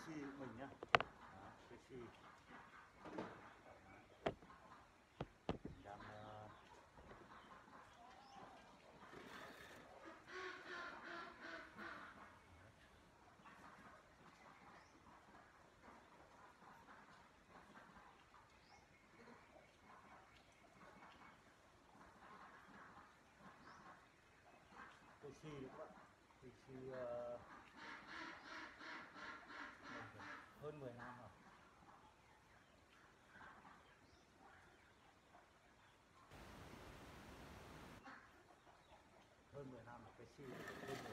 xi mình nhá. Đó, cái xi đang cái xi các bạn, cái xi hơn 10 năm rồi. Hơn 10 năm là cái xi